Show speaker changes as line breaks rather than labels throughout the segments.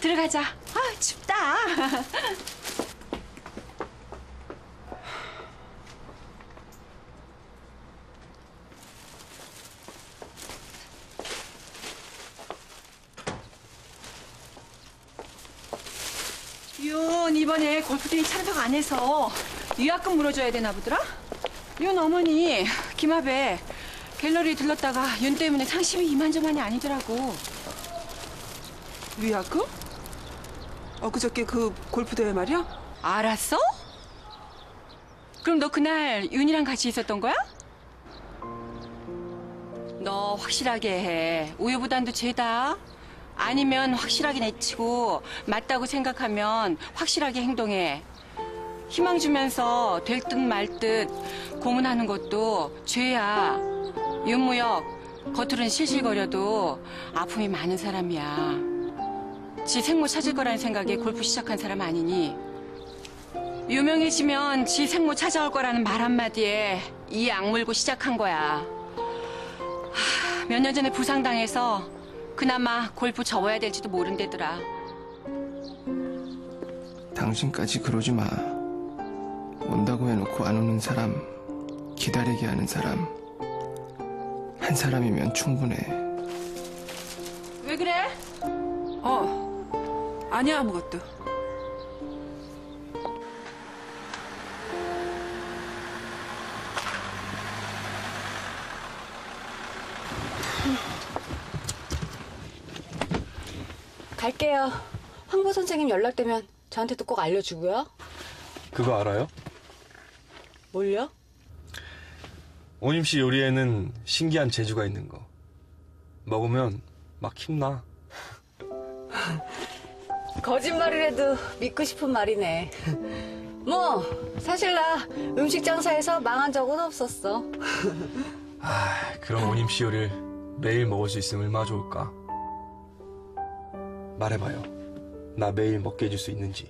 들어가자. 아, 춥다. 윤 이번에 골프대회 참석 안 해서 위약금 물어줘야 되나 보더라? 윤 어머니 김합에 갤러리 들렀다가 윤 때문에 상심이 이만저만이 아니더라고.
위약금? 엊그저께 그 골프대회 말이야?
알았어? 그럼 너 그날 윤이랑 같이 있었던 거야? 너 확실하게 해. 우유부단도 죄다. 아니면 확실하게 내치고 맞다고 생각하면 확실하게 행동해. 희망 주면서 될 듯 말 듯 고문하는 것도 죄야. 윤무역 겉으로는 실실거려도 아픔이 많은 사람이야. 지 생모 찾을 거라는 생각에 골프 시작한 사람 아니니 유명해지면 지 생모 찾아올 거라는 말 한마디에 이 악물고 시작한 거야. 몇 년 전에 부상당해서 그나마 골프 접어야 될지도 모른대더라.
당신까지 그러지 마. 온다고 해놓고 안 오는 사람, 기다리게 하는 사람, 한 사람이면 충분해.
왜 그래?
아니야, 아무것도.
갈게요. 황보 선생님 연락되면 저한테도 꼭 알려주고요.
그거 알아요?
뭘요?
오님 씨 요리에는 신기한 재주가 있는 거. 먹으면 막 힘나.
거짓말이라도 믿고 싶은 말이네. 뭐 사실 나 음식 장사에서 망한 적은 없었어.
그럼 오님 씨 요리를 매일 먹을 수 있으면 얼마나 좋을까. 말해봐요. 나 매일 먹게 해줄 수 있는지.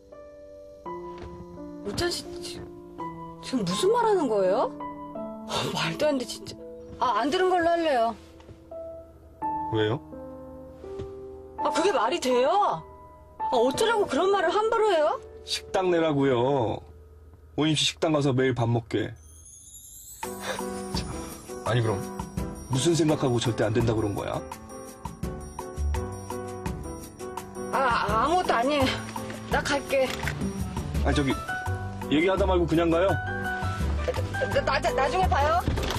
우찬 씨 지금 무슨 말 하는 거예요? 말도 안 돼 진짜. 안 들은 걸로 할래요.
왜요?
그게 말이 돼요? 어쩌라고 그런 말을 함부로 해요?
식당 내라고요. 오님 씨 식당 가서 매일 밥 먹게. 아니 그럼 무슨 생각하고 절대 안 된다 그런 거야?
아무것도 아니에요. 나 갈게.
아니 저기 얘기하다 말고 그냥 가요.
나중에 봐요.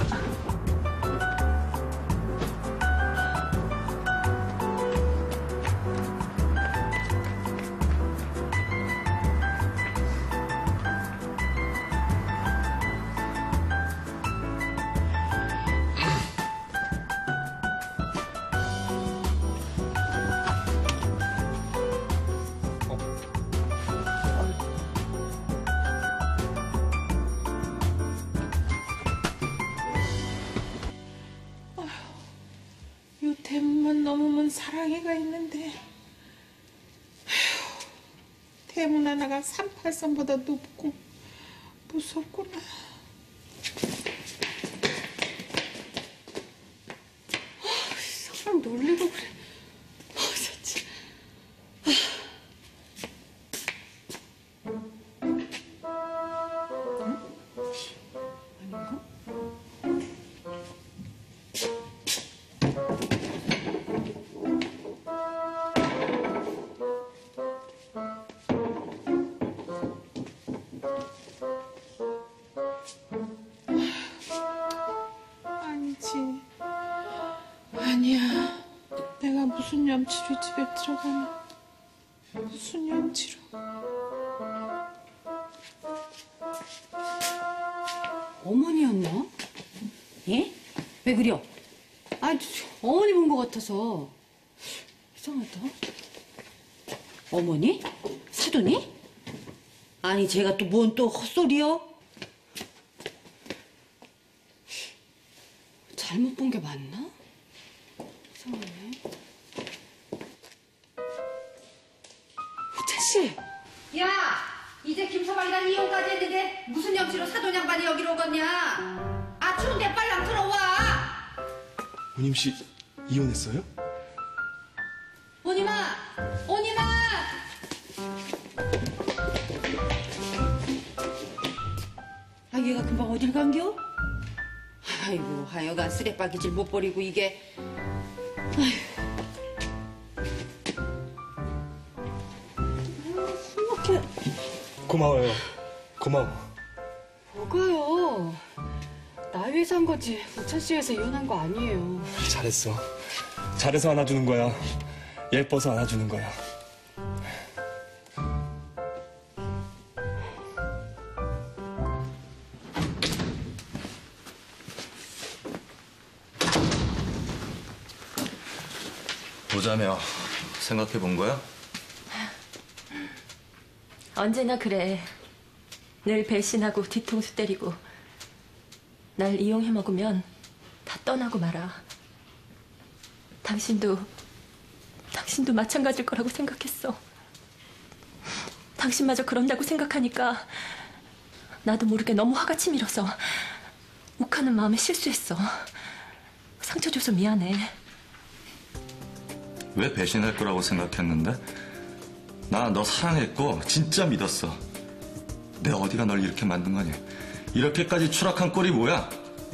요 대문만 넘으면 사랑이가 있는데 대문 하나가 38선보다 높고 무섭구나. 사람 놀리고 그래. 진짜. 아닌가? 아니지. 아니야. 내가 무슨 염치로 집에 들어가나. 무슨 염치로.
어머니였나? 예? 왜 그려? 어머니 본 것 같아서. 이상하다. 어머니? 사돈이? 아니 제가 또 뭔 또 헛소리요? 잘못 본 게 맞나? 이상하네. 우찬 씨!
야! 이제 김서방이랑 이혼까지 했는데 무슨 염치로 사돈 양반이 여기로 오겠냐? 추운데 빨랑 들어와!
오님 씨 이혼했어요?
오님아! 오님아! 내가 금방 어딜 간겨? 아이고 하여간 쓰레빠기질 못 버리고 이게.
고마워요. 고마워.
뭐가요? 나 위해서 한 거지 우찬 씨 위해서 이혼한 거 아니에요.
잘했어. 잘해서 안아주는 거야. 예뻐서 안아주는 거야.
보자며 생각해 본 거야?
언제나 그래. 늘 배신하고 뒤통수 때리고 날 이용해 먹으면 다 떠나고 말아. 당신도 마찬가지일 거라고 생각했어. 당신마저 그런다고 생각하니까 나도 모르게 너무 화가 치밀어서 욱하는 마음에 실수했어. 상처 줘서 미안해.
왜 배신할 거라고 생각했는데? 나 너 사랑했고 진짜 믿었어. 내가 어디가 널 이렇게 만든 거니? 이렇게까지 추락한 꼴이 뭐야?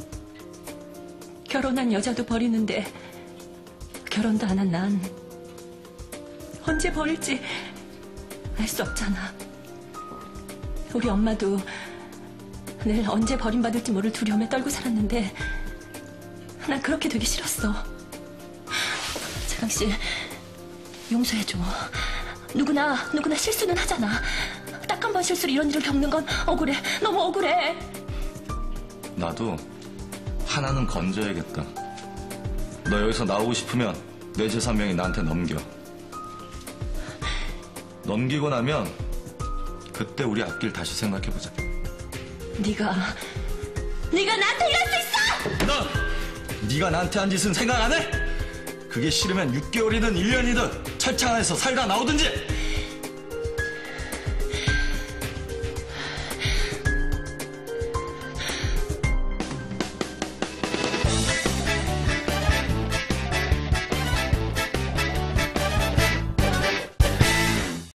결혼한 여자도 버리는데 결혼도 안 한 난 언제 버릴지 알 수 없잖아. 우리 엄마도 늘 언제 버림받을지 모를 두려움에 떨고 살았는데 난 그렇게 되기 싫었어. 차강 씨, 용서해줘. 누구나 실수는 하잖아. 딱 한 번 실수로 이런 일을 겪는 건 억울해. 너무 억울해.
나도 하나는 건져야겠다. 너 여기서 나오고 싶으면 내 재산 명의 나한테 넘겨. 넘기고 나면 그때 우리 앞길 다시 생각해보자.
네가 나한테 이럴 수 있어!
너! 네가 나한테 한 짓은 생각 안 해? 그게 싫으면 6개월이든 1년이든 철창 안에서 살다 나오든지!